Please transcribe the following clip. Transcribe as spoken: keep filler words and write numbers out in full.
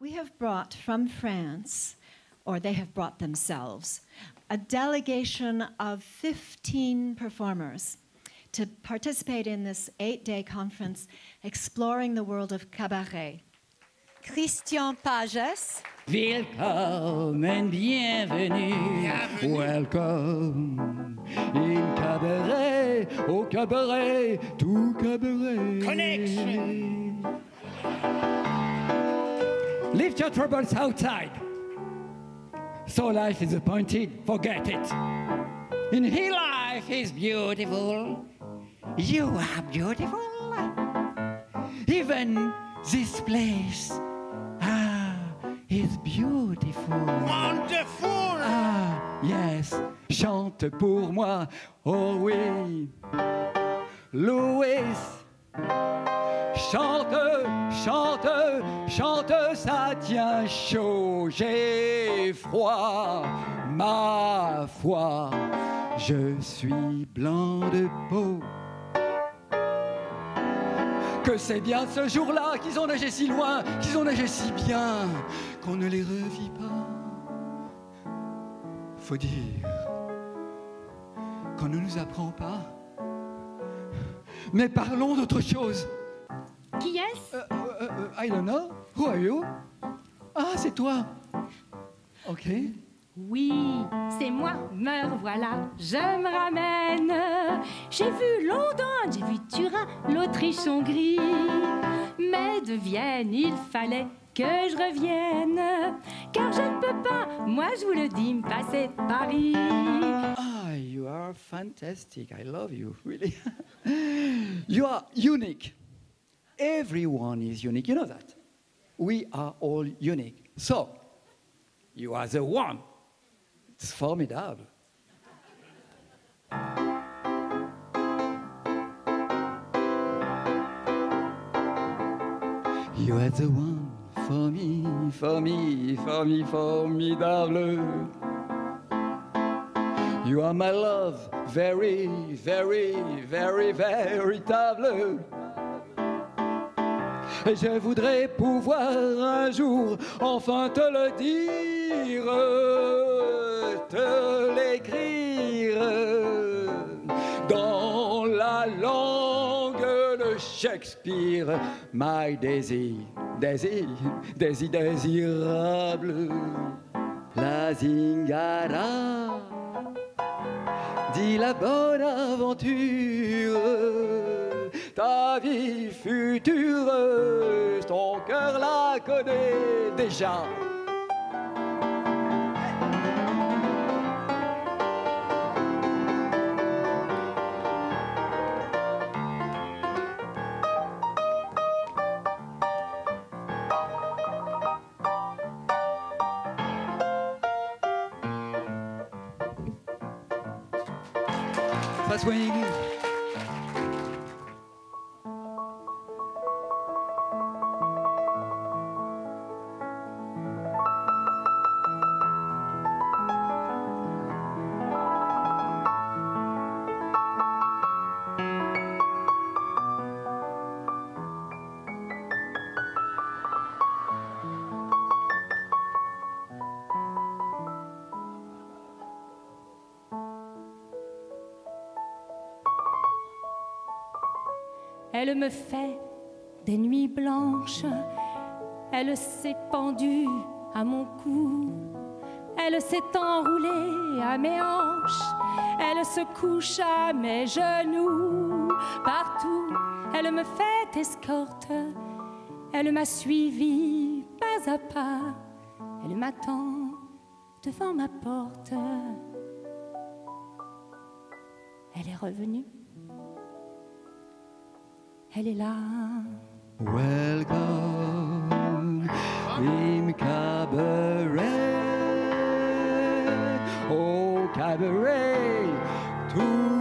We have brought from France, or they have brought themselves, a delegation of fifteen performers to participate in this eight-day conference exploring the world of cabaret. Christian Pages. Welcome and bienvenue. bienvenue. Welcome in cabaret, au cabaret, tout cabaret. Connection. Leave your troubles outside. So life is appointed, forget it. In here life is beautiful. You are beautiful. Even this place, ah, is beautiful. Wonderful. Ah, yes, chante pour moi, oh oui. Louis, chante, chante, chante, ça tient chaud, j'ai froid, ma foi, je suis blanc de peau. Que c'est bien ce jour-là qu'ils ont neigé si loin, qu'ils ont neigé si bien, qu'on ne les revit pas. Faut dire qu'on ne nous apprend pas. Mais parlons d'autre chose. Qui est-ce? Uh, uh, uh, I don't know. Who are you? Ah, c'est toi. Ok. Oui, c'est moi, me revoilà, je me ramène. J'ai vu Londres, j'ai vu Turin, l'Autriche, Hongrie. Mais de Vienne, il fallait que je revienne. Car je ne peux pas, moi je vous le dis, me passer de Paris. Ah, you are fantastic. I love you, really. You are unique. Everyone is unique, you know that. We are all unique. So, you are the one. It's formidable. You are the one for me, for me, for me, formidable. You are my love, very, very, very, véritable. Et je voudrais pouvoir un jour enfin te le dire, te l'écrire dans la langue de Shakespeare. My Daisy, Daisy, Daisy désirable, la zingara, dit la bonne aventure. Ta vie future, ton cœur la connaît déjà. Ça swing. Elle me fait des nuits blanches, elle s'est pendue à mon cou, elle s'est enroulée à mes hanches, elle se couche à mes genoux. Partout, elle me fait escorte, elle m'a suivi pas à pas, elle m'attend devant ma porte. Elle est revenue. Elle est là. Welcome in cabaret, oh cabaret, tout